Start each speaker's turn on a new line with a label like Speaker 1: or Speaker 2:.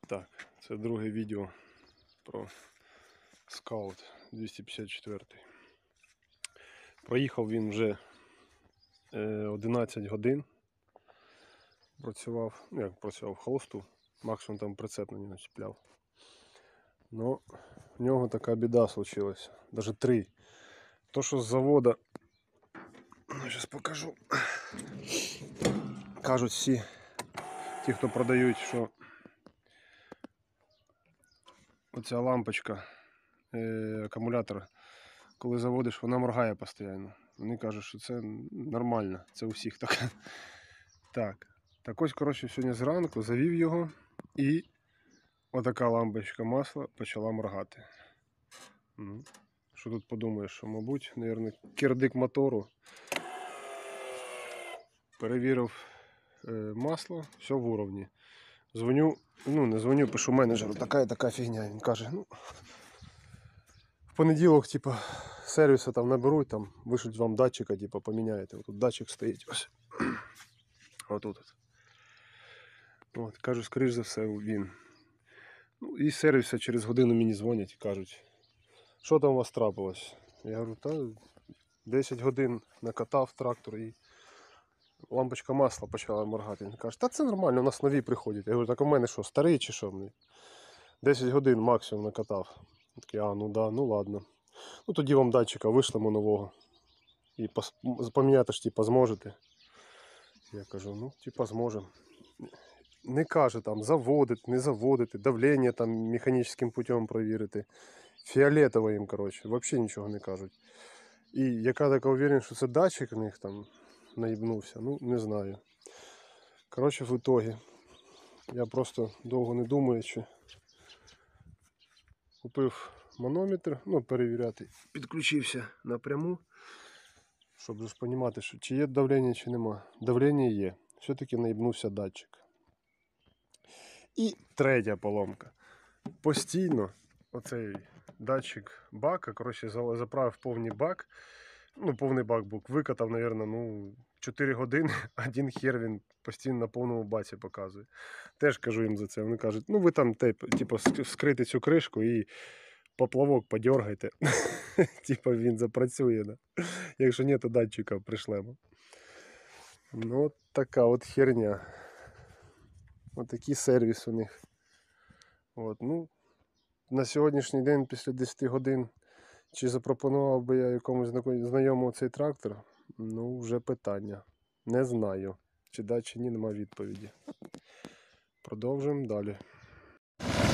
Speaker 1: Так, це друге відео про Scout 254. Проїхав він вже 11 годин. Працював, ну як працював, холосту, максимум там прицеп на нього чіпляв. Но в нього така біда случилась, навіть 3. То, що з завода, зараз покажу, кажуть всі, ті, хто продають, що оця лампочка, акумулятор, коли заводиш, вона моргає постійно. Вони кажуть, що це нормально, це у всіх так. Так ось, коротше, сьогодні зранку завів його і отака лампочка масла почала моргати. Ну, що тут подумаєш, що, мабуть, мабуть, кирдик мотору. Перевірив масло, все в уровні. Дзвоню, ну не дзвоню, пишу менеджеру, така фігня. Він каже, ну, в понеділок, типа, сервісу там наберуть, там, вишлють вам датчика, типа, поміняєте. Отут датчик стоїть ось. Отут. От, кажу, скоріш за все, він. Ну, і сервіси через годину мені дзвонять і кажуть, що там у вас трапилось? Я говорю, та 10 годин накатав трактор і лампочка масла почала моргати. Він каже, та це нормально, у нас нові приходять. Я говорю, так у мене що, старий чи що? 10 годин максимум накатав. Такий, ну да, ну ладно. Ну тоді вам датчика вишлемо нового. І поміняти ж типа зможете. Я кажу, ну типа зможемо. Не каже там заводити, не заводити, давлення там механічним путем провірити. Фіолетово їм, коротше, взагалі нічого не кажуть. І яка така уверенность, що це датчик в них там наїбнувся, ну не знаю. Коротше, в итоге я просто довго не думаючи купив манометр, ну перевіряти, підключився напряму, щоб ж розуміти, що чи є давлення, чи нема. Давлення є, все-таки наїбнувся датчик. І третя поломка. Постійно оцей датчик бака, коротше, заправив повний бак, ну повний бак був, викатав, мабуть, ну 4 години, один хер він постійно на повному баці показує. Теж кажу їм за це, вони кажуть, ну ви там типу скрити цю кришку і поплавок подергайте, типу він запрацює, да? Якщо ні, то датчика пришлемо. Ну от така от херня. От такий сервіс у них. От, ну, на сьогоднішній день, після 10 годин, чи запропонував би я якомусь знайомому цей трактор, ну, вже питання. Не знаю, чи да, чи ні, немає відповіді. Продовжуємо далі.